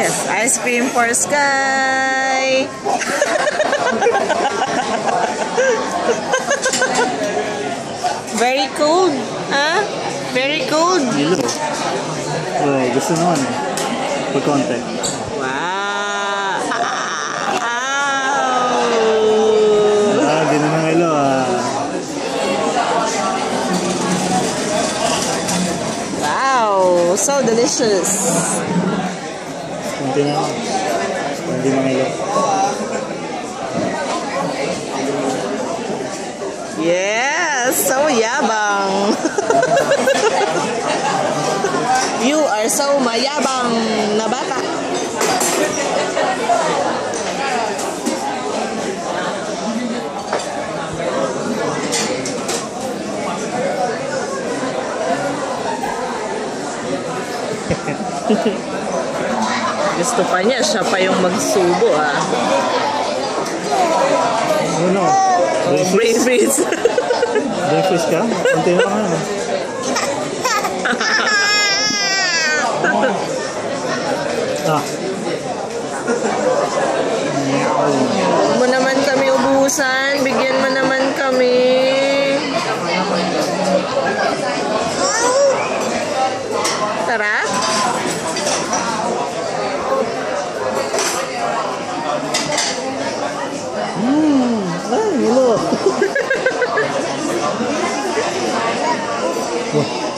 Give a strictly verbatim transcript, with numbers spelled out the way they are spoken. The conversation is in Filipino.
Yes, ice cream for Sky. Very cold, huh? Very cold. Ngilo. Oh, gusto naman eh. Pag konti. Wow. Ah, di na ng ngilo ah. Wow, so delicious. Konti na lang. Hindi na ngilo. Yes, so yabang. You are so mayabang na bata. Gusto pa niya, siya pa yung magsubo ah. Ano? Oh, brain freeze. Brain freeze ka? Konti na lang ah. Ah. Huwag mo naman kami ubusan. Bigyan mo naman kami. Tara. Hmm. Ay, ngilo. Wah.